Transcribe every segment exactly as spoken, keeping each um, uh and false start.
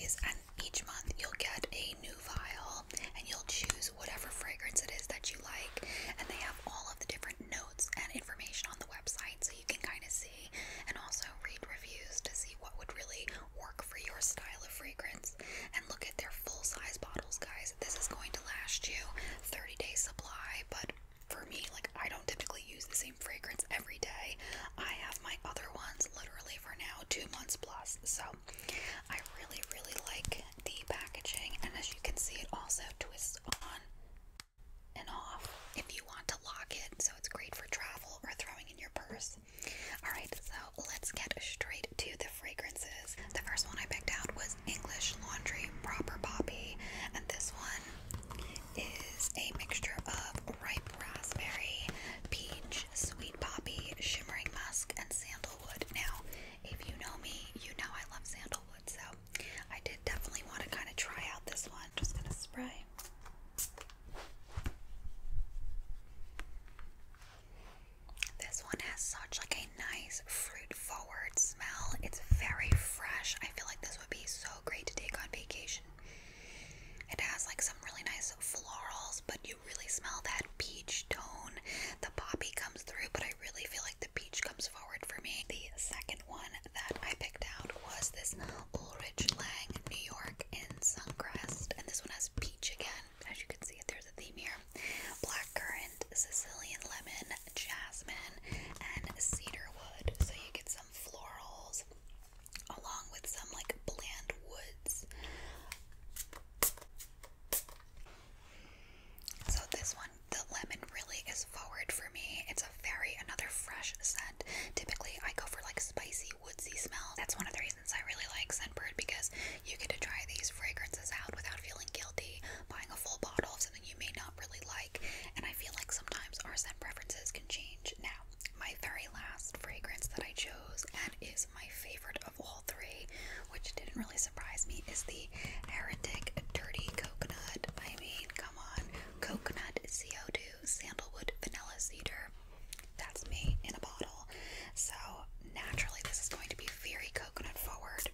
these, and each month you'll get a new vial, and you'll choose whatever fragrance it is that you like, and they have all of the different notes and information on the website, so you can kind of see, and also read reviews to see what would really work for your style of fragrance. And look at their full-size bottles, guys. This is going to last you thirty day supply, but for me, like, I don't typically use the same fragrance every day. I have my other ones literally for now two months plus, so I really, really like the packaging, and as you can see, it also twists on and off if you want to lock it, so it's great for travel or throwing in your purse. Alright, so let's get straight to the fragrances. The first one I picked out was English Laundry Proper Poppy, and this one is a mixture of ripe raspberry, peach, sweet poppy, shimmering musk, and sandalwood. Now, if you know me, you know I love sandalwood, so I did definitely want to kind of try out this one. Just gonna spray. This one has such like a nice fruit forward smell. It's very fresh. I feel like this would be so great to take on vacation. It has like some really nice florals, but you really smell that peach tone. The poppy comes through, but I really feel like the peach comes forward for me. The second one that I picked out was this Ulrich Lang New York in Suncrest, and this one has peach again. As you can see, there's a theme here. Blackcurrant, Sicilian lemon, jasmine, and cedarwood. So you get some florals along with some like bland woods. So this one, the lemon really is forward for me. It's a very, another fresh scent. Typically I go for like spicy, woodsy smell. That's one of the reasons I really like Scentbird, because you get to try these fragrances out without feeling guilty, buying a full bottle of something you may not really like. And I feel like sometimes our scent preferences can change. Now, my very last fragrance that I chose, and is my favorite of all three, which didn't really surprise me, is the Heretic Dirty Coconut. I mean, come on. Coconut, C O two, sandalwood, vanilla cedar. That's me in a bottle. So naturally this is going to be very coconut forward.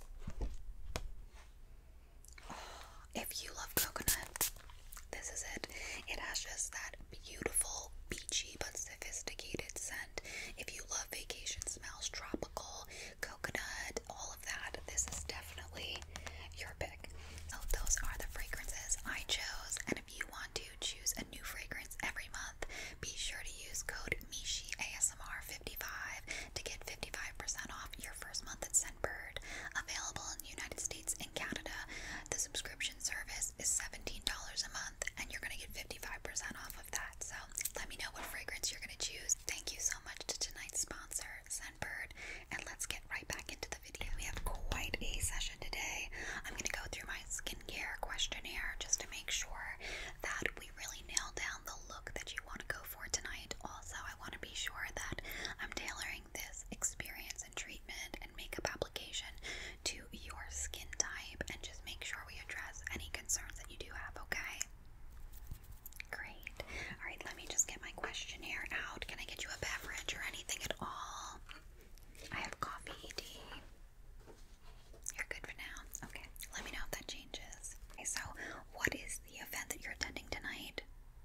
If you love coconut, this is it. It has just that beautiful, beachy but sophisticated scent. If you love vacation smells, tropical, coconut, all of that, this is definitely your pick. So those are the fragrances I chose, and if you want to choose a new fragrance every month, be sure to use code Mishi A S M R fifty-five to get fifty-five percent off your first month at Scentbird. Available in the United States and Canada. The subscription service is seventeen dollars a month, and you're going to get fifty-five percent off of that. So let me know what fragrance you're going to choose. Thank you so much to tonight's sponsor, Scentbird, and let's get right back into the video. We have quite a session today. I'm going to go through my skincare questionnaire just to make sure that we really nail down the look that you want to go for tonight. Also, I want to be sure that I'm tailoring this experience and treatment and makeup application to your skin type, and just make sure we address any concerns that you do have, okay? Great. Alright, let me just get my questionnaire out. Can I get you a beverage or anything at all? I have coffee, tea. You're good for now? Okay, let me know if that changes. Okay, so what is the event that you're attending tonight?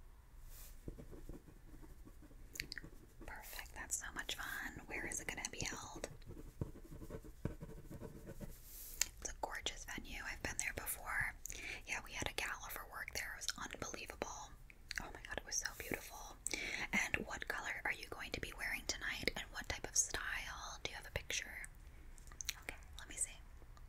Perfect, that's so much fun. Where is it going to be held? It's a gorgeous venue. I've been there before. Yeah, we had a gala for work there. It was unbelievable. Oh my god, it was so beautiful. And what color are you going to be wearing tonight, and what type of style? Do you have a picture? Okay, let me see.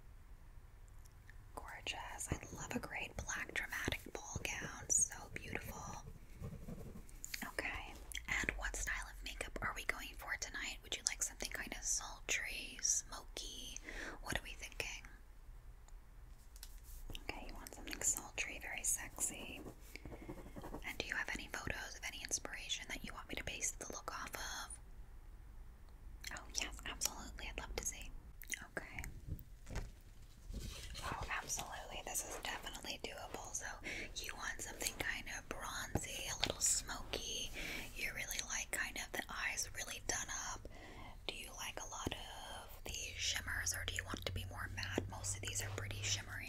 Gorgeous. I love a great black dramatic ball gown. So beautiful. Okay, and what style of makeup are we going for tonight? Would you like something kind of sultry, smoky? What are we thinking? Okay, you want something sultry, very sexy. And do you have any photos of any inspiration that you want me to base the look off of? Oh, yes, absolutely. I'd love to see. Okay. Oh, absolutely. This is definitely doable. So you want something kind of bronzy, a little smoky. You really like kind of the eyes really done up. Do you like a lot of the shimmers, or do you want it to be more matte? Most of these are pretty shimmery.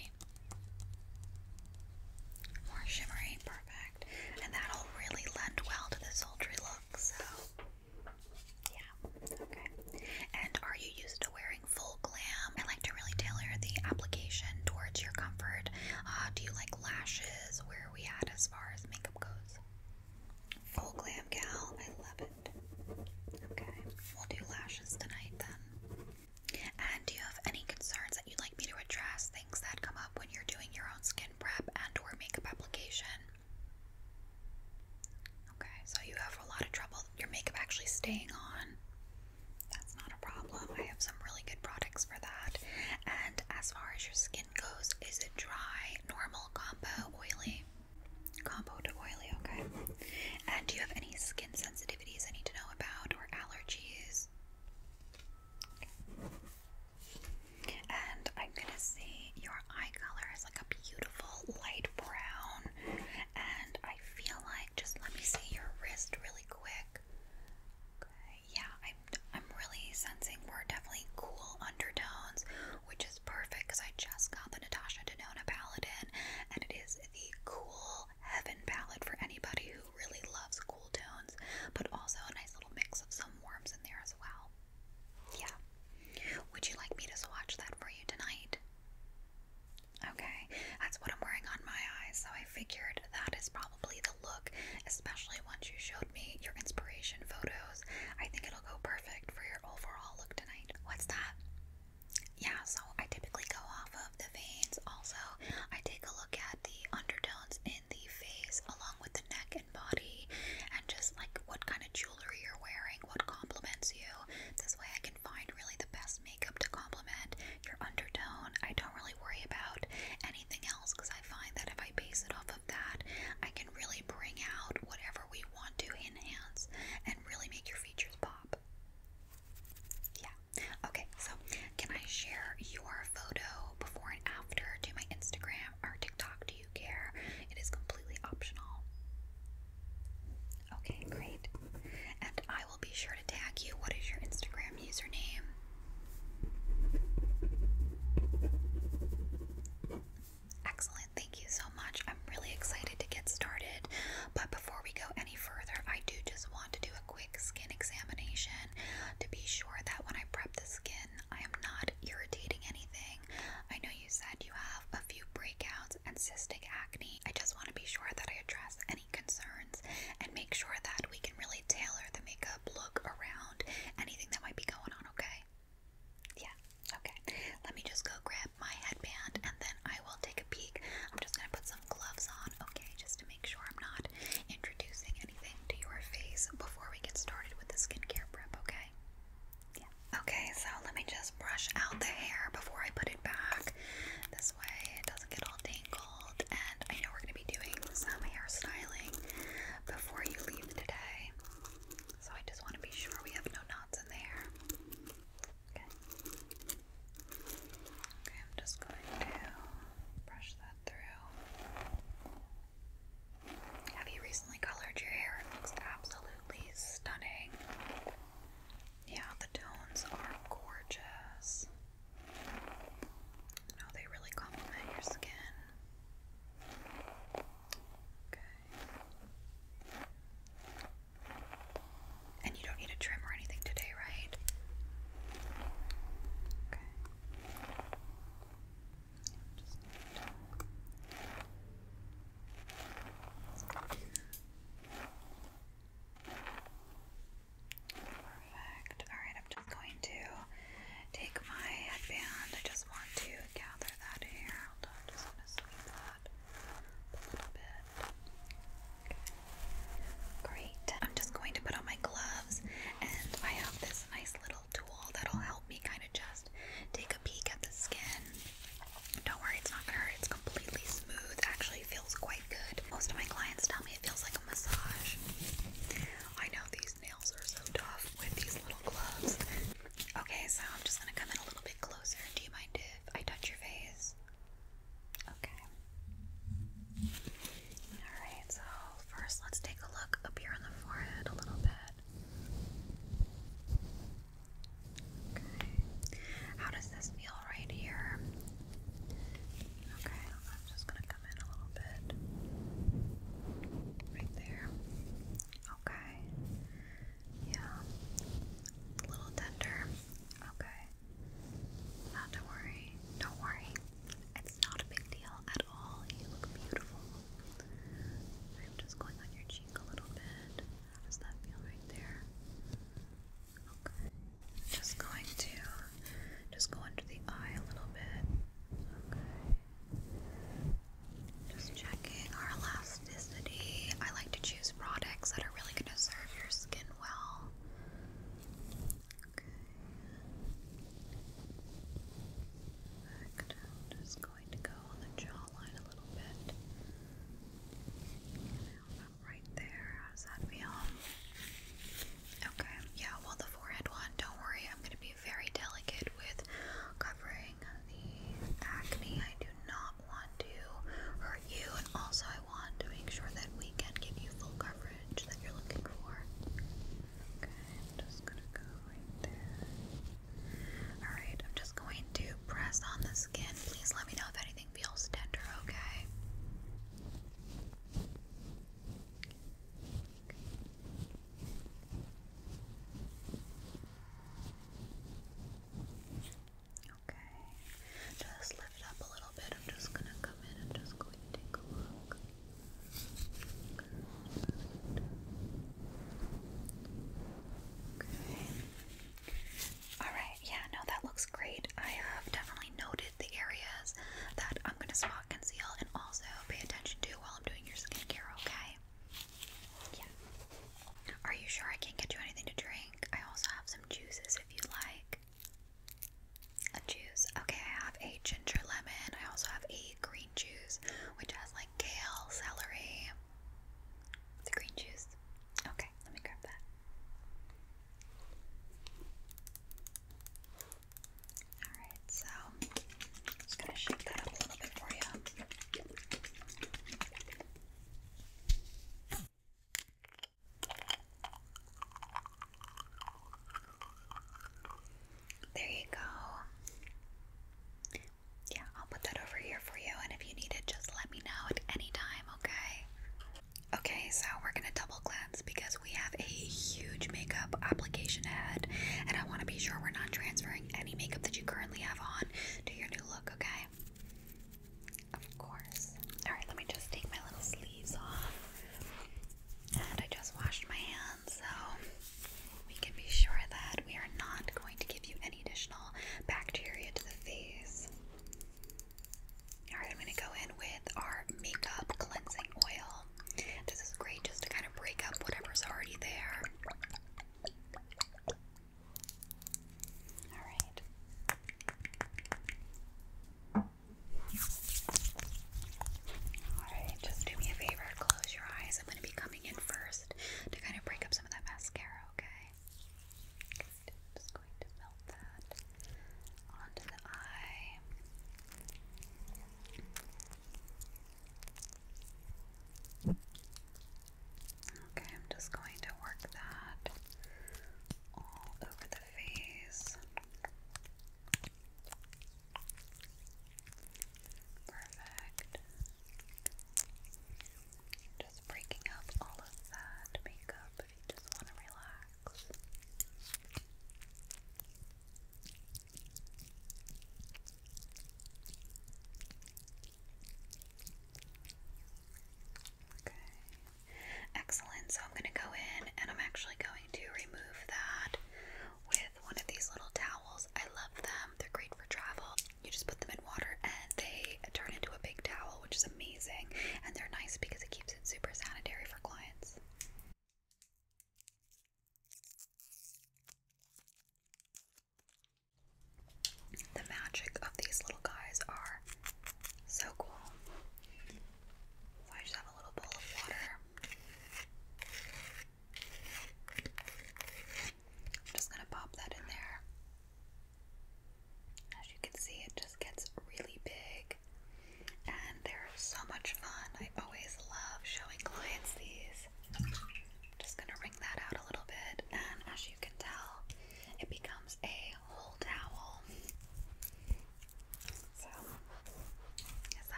your skin goes, is it dry, normal, combo, oily? Combo to oily, okay. And do you have any skin sensitivities I need to know about or allergies? Okay. And I'm gonna see your eye color is like a beautiful light brown. And I feel like, just let me see your wrist really quick. Okay, yeah, I'm I'm really sensing we're definitely cool undertones, which is perfect because I just got the Natasha Denona palette in, and it is the Cool Heaven palette for anybody who really loves cool tones, but also a nice little mix of some warms in there as well. Yeah. Would you like me to swatch that for you tonight? Okay, that's what I'm wearing on my eyes, so I figured that is probably the look, especially once you showed me your inspiration photos. I think it'll go perfect for your overall look tonight. What's that? Yeah, so I typically go off of the veins. Also, I take a look at the undertones in the face along with the neck and body, and just like what kind of jewelry you're wearing, what complements you. This way I can find really the best makeup to complement your undertone. I don't really worry about anything else because I find that if I base it off of that, I can really bring out whatever we want to enhance and really make your features pop. Yeah. Okay, so can I share your photo before and after to my Instagram or TikTok? Do you care? It is completely optional. Okay, great. And I will be sure to tag you. What is your Instagram username? Excellent. Thank you so much. I'm really excited to get started. But before we go any further, I do just want to do a quick skin examination to be sure that when I prep the skin, I am not irritating anything. I know you said you have a few breakouts and cystic acne. I just want to be sure that I address any concerns and make sure that we can really tailor the makeup look around anything that might be going on, okay? Yeah, okay. Let me just go grab my headband and then I will take a peek. I'm just going to put some gloves on, okay, just to make sure I'm not introducing anything to your face before we get started with the skincare prep, okay? Yeah. Okay, so let me just brush out the hair before I put it back. This way it doesn't get all tangled. And I know we're going to be doing some hairstyling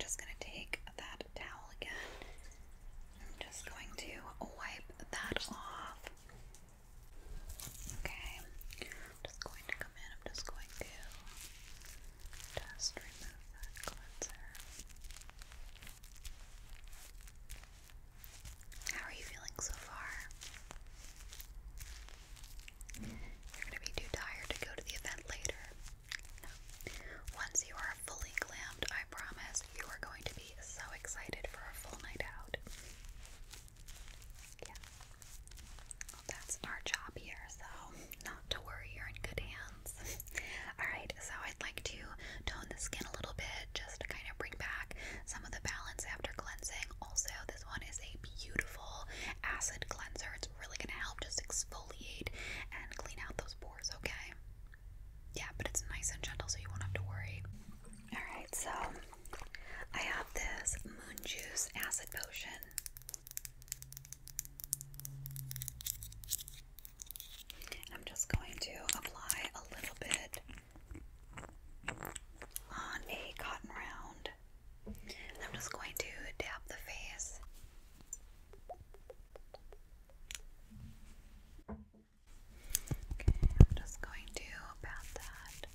just going to take that towel again. I'm just going to wipe that off. Okay. I'm just going to come in. I'm just going to just remove that cleanser. How are you feeling so far? You're going to be too tired to go to the event later. No. Once you are fully glammed, I promise you are going to be so excited for a full night out. Yeah. Well, that's our job here, so not to worry, you're in good hands. Alright, so I'd like to tone the skin a little bit just to kind of bring back some of the balance after cleansing. Also, this one is a beautiful acid cleanser. It's really going to help just exfoliate and clean out those pores, okay? Yeah, but it's nice and gentle so you won't have to worry. Alright, so I have this Moon Juice Acid Potion. I'm just going to apply a little bit on a cotton round. I'm just going to dab the face. Okay, I'm just going to pat that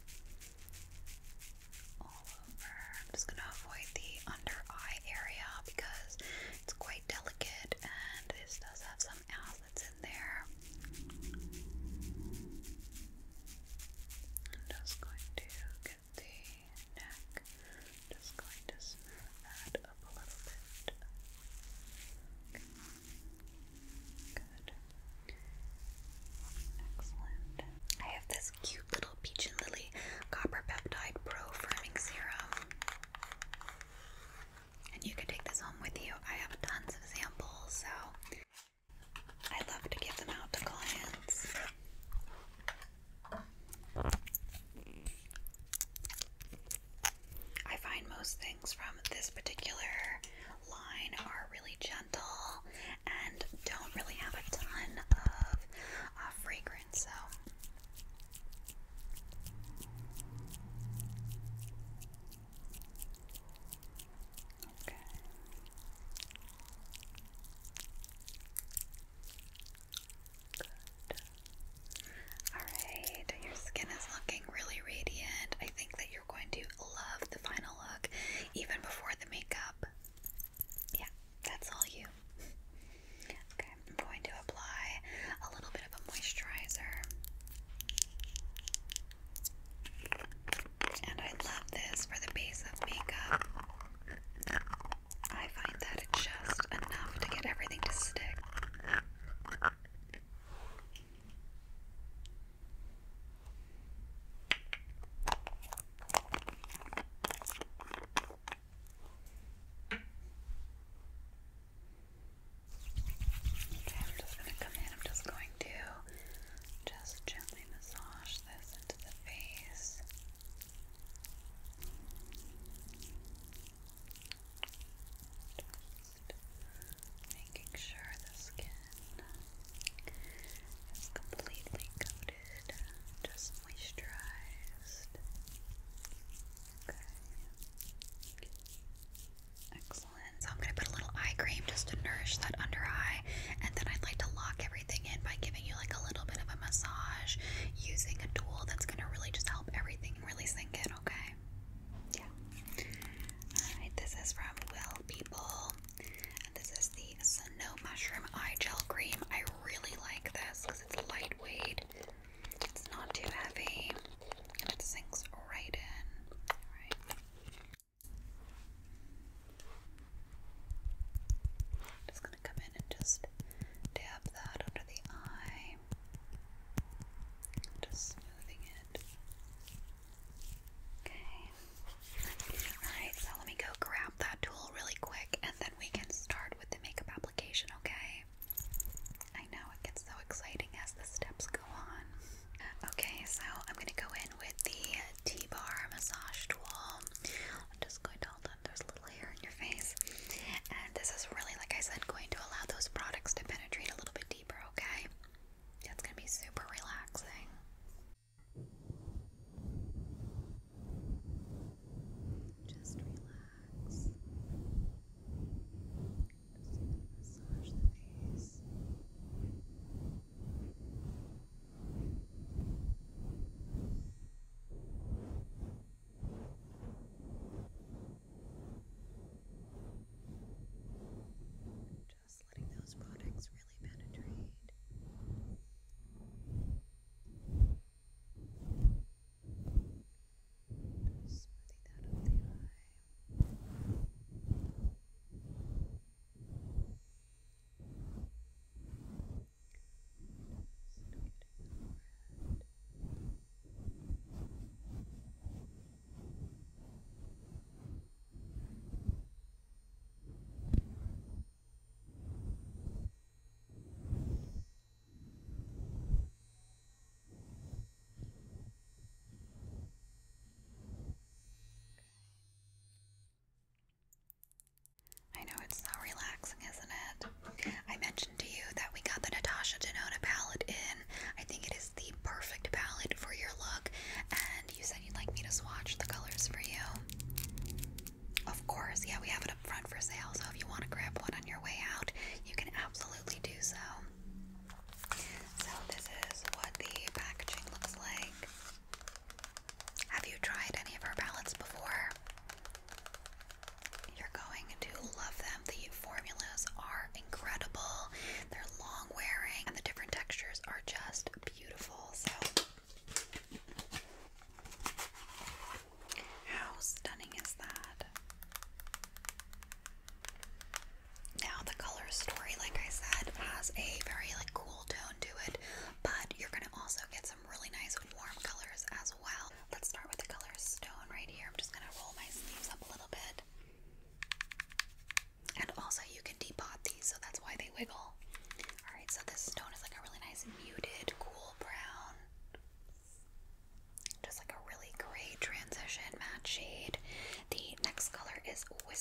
all over. I'm just going to avoid the under eye area because it's quite delicate and this does have some acids in there. I'm just going to get the neck. Just going to smooth that up a little bit. Okay. Good. Excellent. I have this cute little Peach and Lily Copper Peptide Pro Firming Serum. And you can take this home with you. I have tons of samples, so I love to give them out to clients. I find most things from this particular line are really gentle and don't really have a ton of uh, fragrance, so okay. Good. Alright, your skin is looking really radiant. I think that you're going to love the final look even before the makeup. Yeah, that's all you.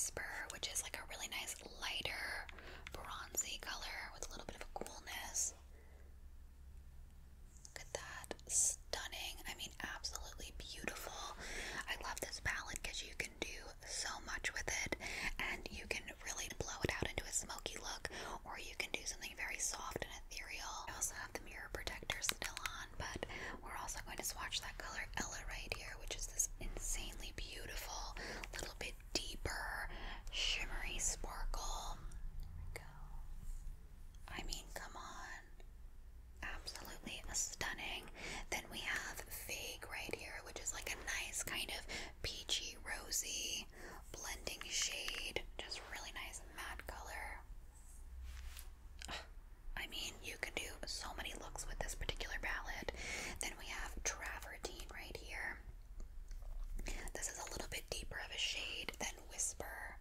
Whisper, which is like a really nice lighter bronzy color with a little bit of a coolness. Look at that. Stunning. I mean, absolutely beautiful. I love this palette because you can do so much with it, and you can really blow it out into a smoky look, or you can do something very soft and ethereal. I also have the mirror protector still on, but we're also going to swatch that color Ella right here, which is this insanely beautiful, little bit deeper, shimmery sparkle. There we go. I mean, come on. Absolutely stunning. Then we have Fake right here, which is like a nice kind of peachy, rosy blending shade. Just really nice matte color. I mean, you can do so many looks with this particular palette. Then we have Travertine right here. This is a little bit deeper of a shade than Whisper.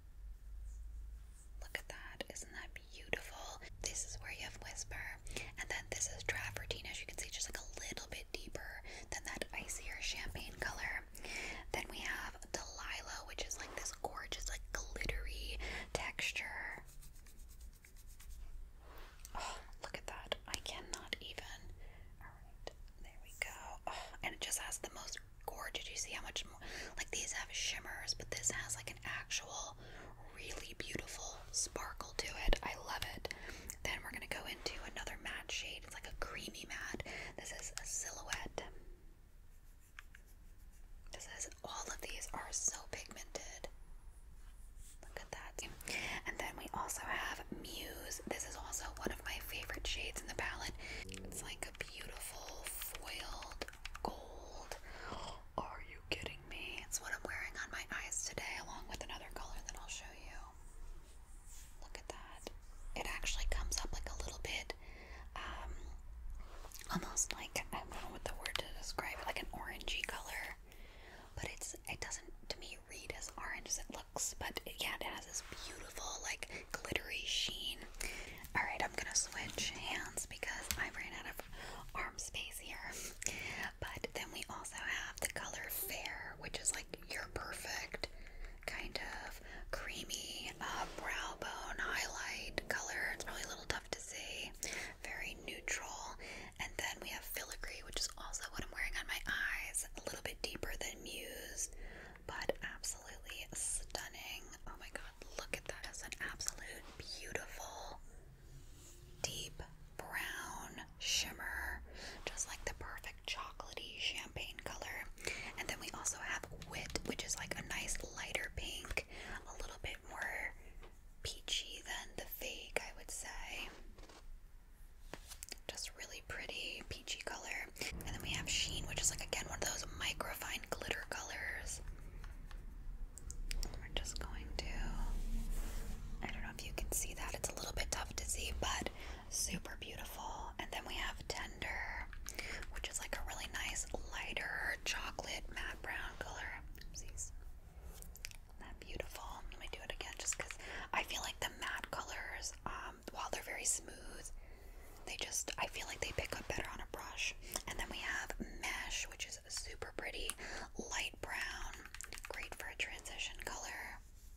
Look at that. Isn't that beautiful? This is where you have Whisper. And then this is Travertine, as you can see, just like a little bit deeper than that icier champagne color. Then we have Delilah, which is like this gorgeous, like glittery texture. Oh, look at that. I cannot even. Alright, there we go. Oh, and it just has the most gorgeous. You see how much more, like these have shimmers, but this has like an actual really beautiful sparkle to it. I love it. Then we're going to go into another matte shade. It's like a creamy matte. This is a Silhouette. This is, all of these are so pigmented. Look at that. And then we also have Muse. This is also one of my favorite shades in the palette. It's like a beautiful foiled gold. Are you kidding me? It's what I'm wearing on my eyes today, along with another color that I'll show you. Look at that. It actually comes up like a little bit, um, almost like, I don't know what the word to describe it, like an orangey color. But it's, it doesn't, to me, read as orange as it looks. But yeah, it has this beautiful, like, glittery sheen. Alright, I'm gonna switch hands because I ran out of arm space here. But then we also have the color Fair, which is like your perfect kind of creamy uh, brow bone highlight color. It's probably a little tough to see. Very neutral. And then we have Filigree, which is also what I'm wearing on my eyes. A little bit deeper than Muse, but absolutely stunning. Oh my god, look at that. It's an absolute beautiful deep brown shimmer, just like the perfect chocolatey champagne color. And then we also have Wit, which is like a nice lighter pink, a little bit more peachy than the Fake, I would say. Just really pretty peachy color. And then we have Sheen, which is like, again, one of those microfine glitter colors. We're just going to, I don't know if you can see that, it's a little bit tough to see, but super beautiful. And then we have Tender, which is like a really nice lighter chocolate matte brown color. Oopsies. That beautiful. Let me do it again just because I feel like the matte colors, um, while they're very smooth, they just, I feel like they pick up better on a brush. And then we have Mesh, which is a super pretty light brown, great for a transition color.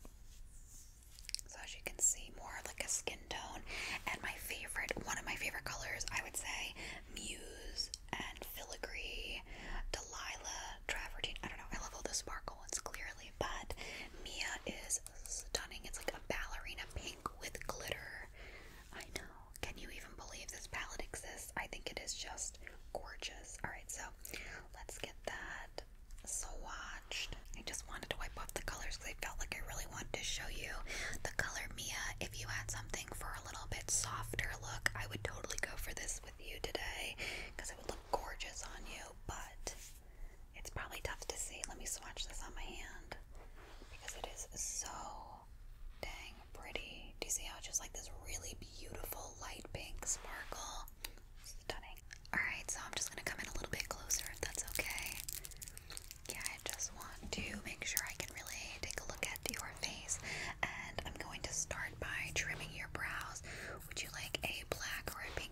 So as you can see, more like a skin tone. And my favorite, one of my favorite colors, I would say, Muse and Filigree, Delilah, Travertine. I don't know, I love all the sparkle ones clearly, but Mia is stunning. It's like a ballerina pink with glitter. I know. Can you even believe this palette exists? I think it is just gorgeous. Alright, so let's get that swatched. I just wanted to wipe off the colors because I felt like I really wanted to show you the color Mia. If you had something for a little bit softer look, I would totally go for this with you today because it would look gorgeous on you, but it's probably tough to see. Let me swatch this on my hand because it is so dang pretty. Do you see how it's just like this really beautiful light pink sparkle? Stunning. Alright, so I'm just going to come in a little bit closer if that's okay. Yeah, I just want to make sure I can really take a look at your face, and I'm going to start by trimming your brows. Would you like a black or a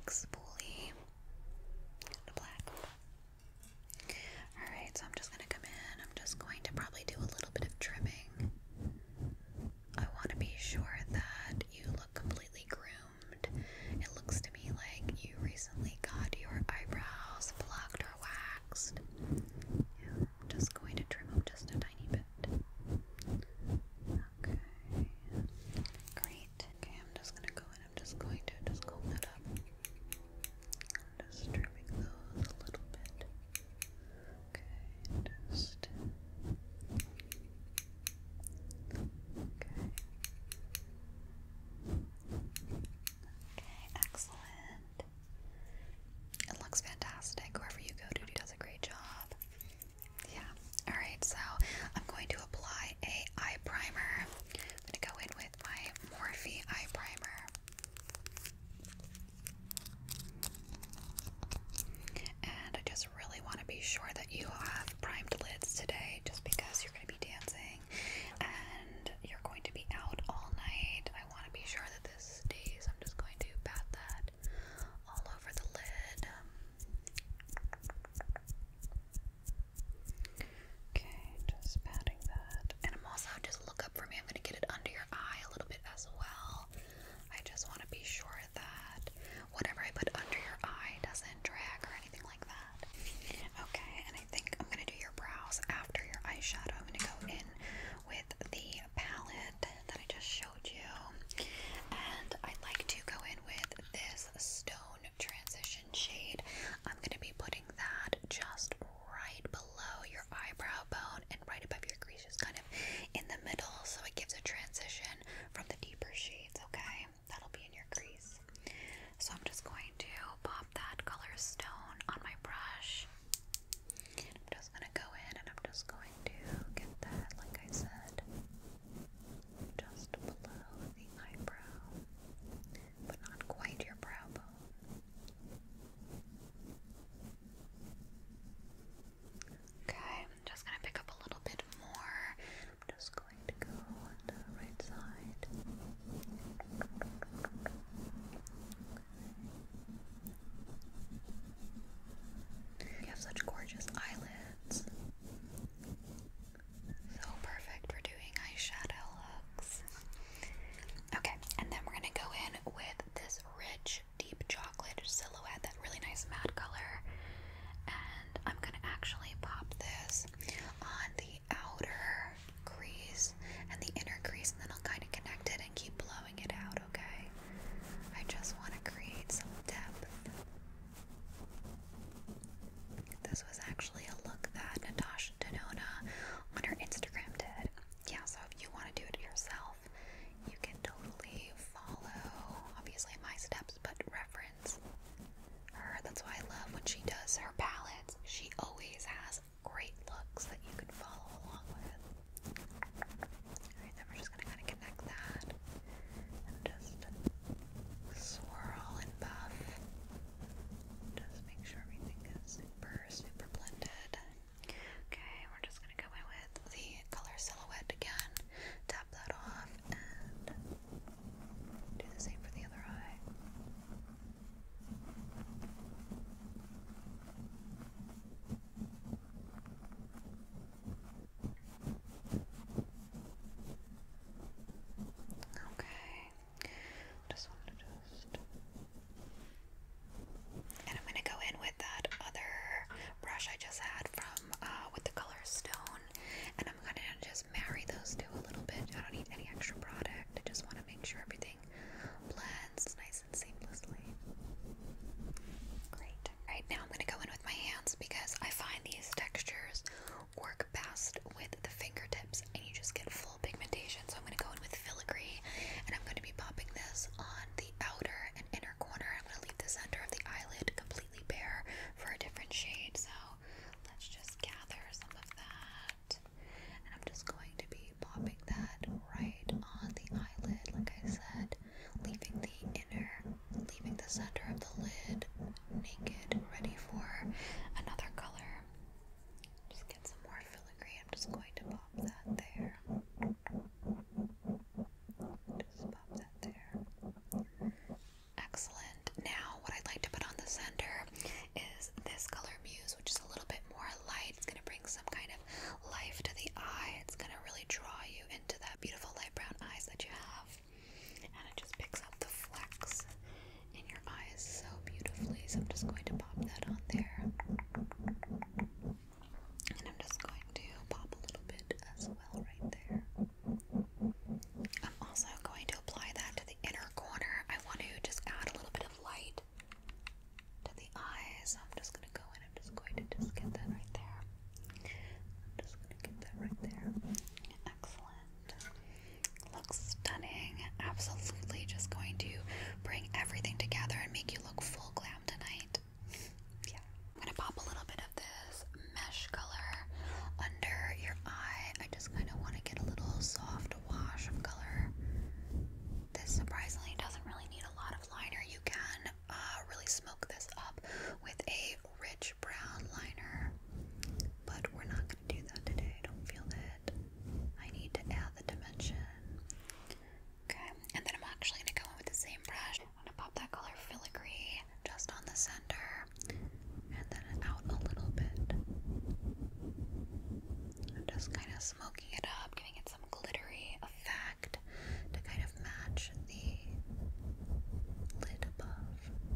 smoking it up, giving it some glittery effect to kind of match the lid above.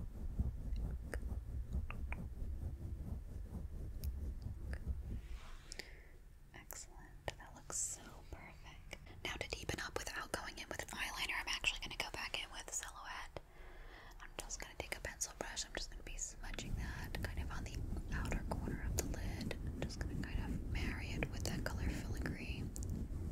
Excellent. That looks so perfect. Now to deepen up without going in with an eyeliner, I'm actually going to go back in with Silhouette. I'm just going to take a pencil brush. I'm just going to be smudging that kind of on the outer corner of the lid. I'm just going to kind of marry it with that color filigree.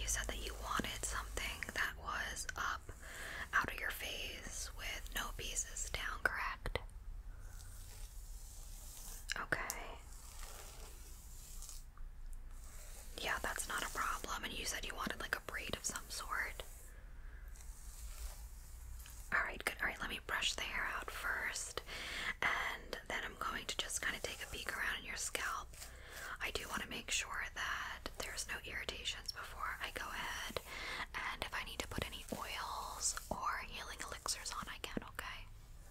said that you wanted something that was up out of your face with no pieces down, correct? Okay. Yeah, that's not a problem. And you said you wanted like a braid of some sort. Alright, good. Alright, let me brush the hair out first. And then I'm going to just kind of take a peek around in your scalp. I do want to make sure that there's no irritations before I go ahead. And if I need to put any oils or healing elixirs on, I can, okay?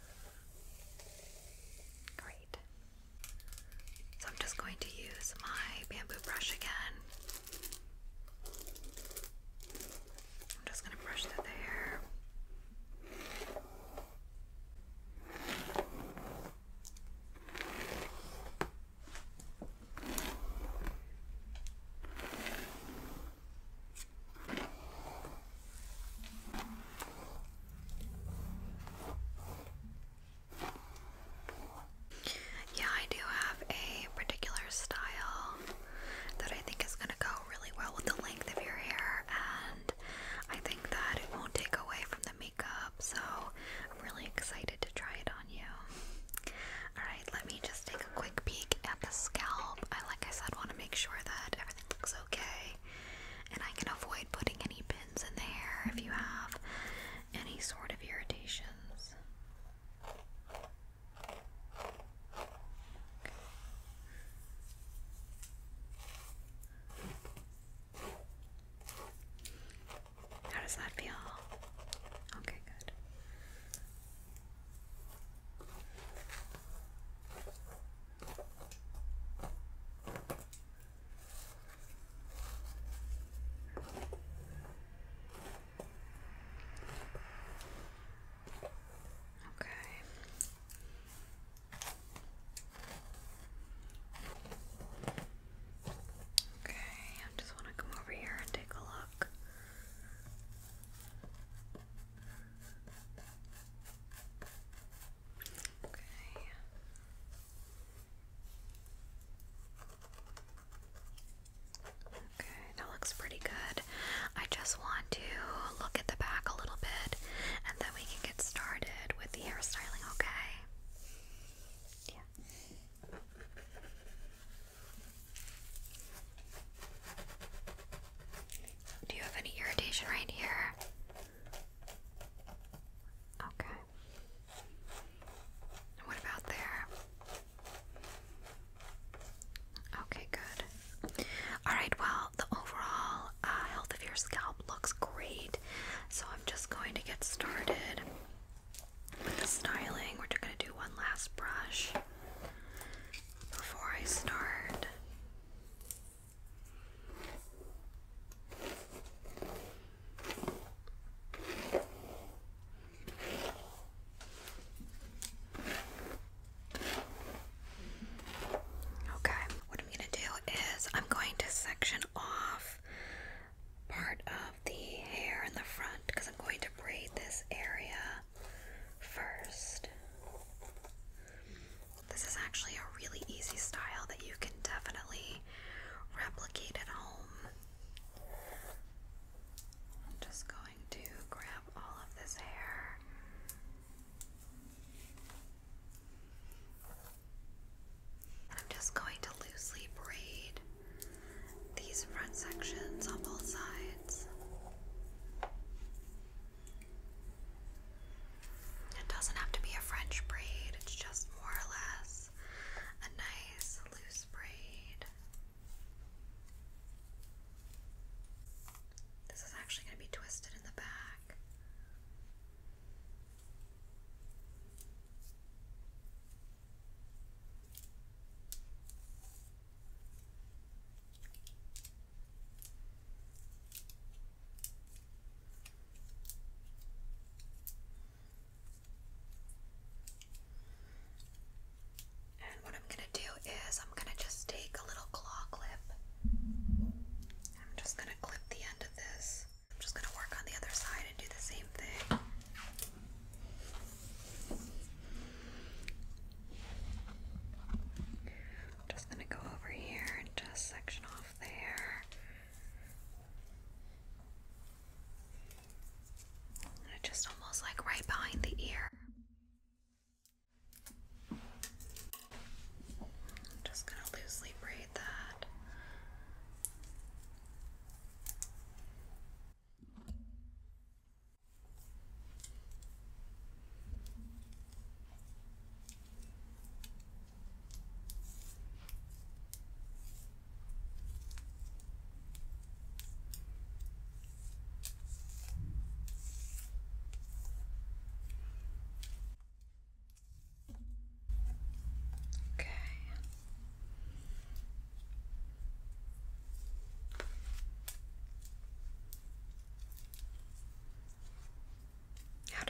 Great. So I'm just going to use my bamboo brush again. I'm just going to brush through the hair. Yeah, I do have a particular style that I think is going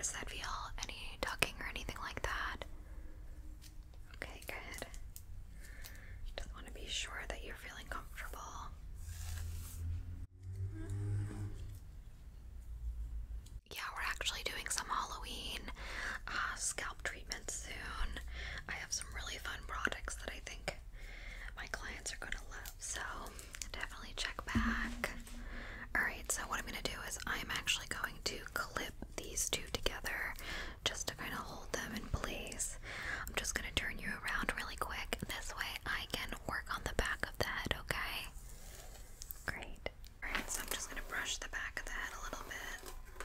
does that feel? Any tugging or anything like that? Okay, good. Just want to be sure that you're feeling comfortable. Yeah, we're actually doing some Halloween uh, scalp treatments soon. I have some really fun products that I think my clients are gonna love, so definitely check back. Alright, so what I'm gonna do is I'm actually going to clip these two together just to kind of hold them in place. I'm just gonna turn you around really quick. This way I can work on the back of the head, okay? Great. Alright, so I'm just gonna brush the back of the head a little bit.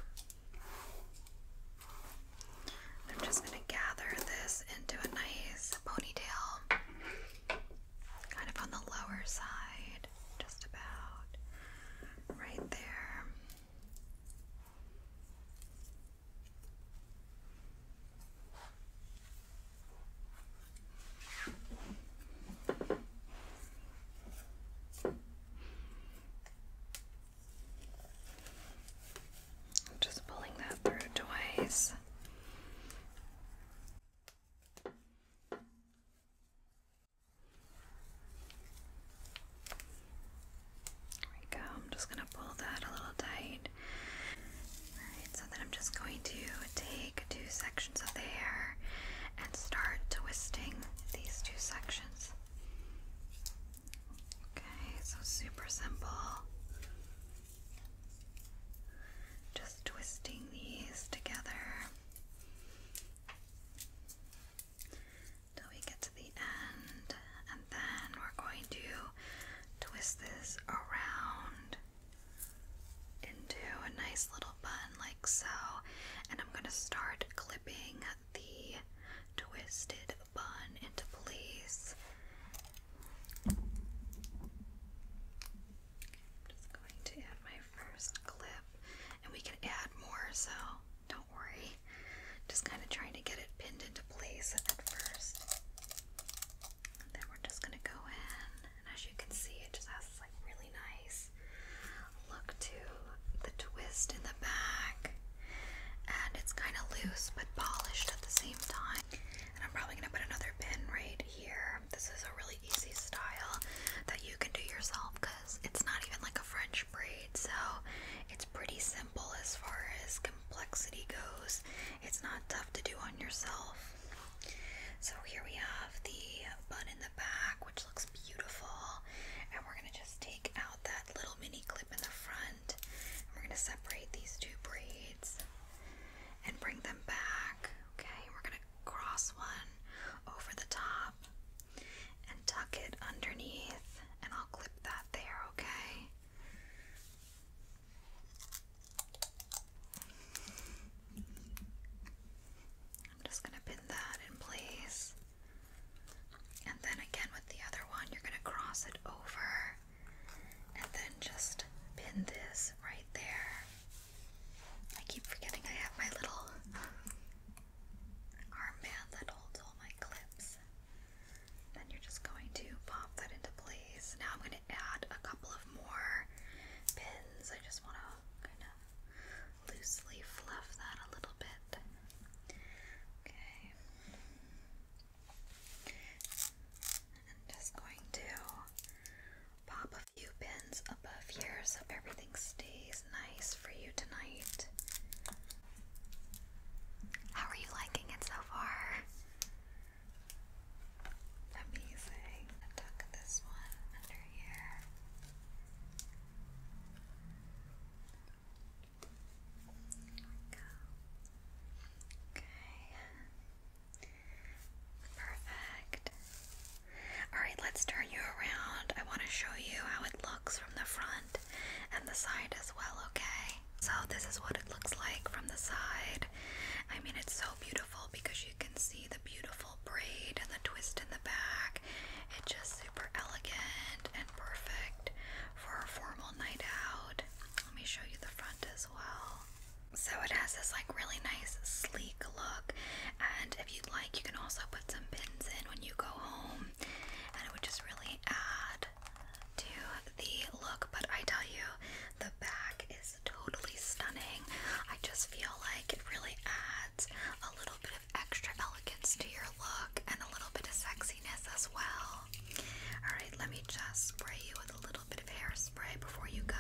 I'm just gonna gather this into a nice ponytail, kind of on the lower side, just about right there. I'm just pulling that through twice. I'm just going to pull that a little tight. Alright, so then I'm just going to take two sections of the hair and start twisting these two sections. Okay, so super simple. Just twisting these together till we get to the end, and then we're going to twist this around into a nice little bun like so, and I'm going to start clipping the twisted bun into place. I'm just going to add my first clip, and we can add more, so don't worry. Just kind of trying to get it pinned into place at first. And then we're just going to go in, and as you can see, it just has this like really nice look to the twist in the back, and it's kind of loose but polished at the same time. And I'm probably going to put another pin right here. This is a really easy style that you can do yourself because it's not even like a French braid, so it's pretty simple as far as complexity goes. It's not tough to do on yourself. So here we have the bun in the back, which looks beautiful, and we're going to just take out that little mini clip in the front, and we're going to separate these two braids and bring them back. Okay, we're going to cross one over the top and tuck it underneath, and I'll clip that there, okay? I'm just going to pin that in place. And then again with the other one, you're going to cross it over and then just pin this right there. I keep forgetting I have my little armband that holds all my clips. Then you're just going to pop that into place. Now I'm going to add a couple of more pins. I just want to kind of loosely fluff that a little bit. Okay. I'm just going to pop a few pins above here so everything stays nice for you tonight. How are you liking it so far? Amazing. Tuck this one under here. as well. Alright, let me just spray you with a little bit of hairspray before you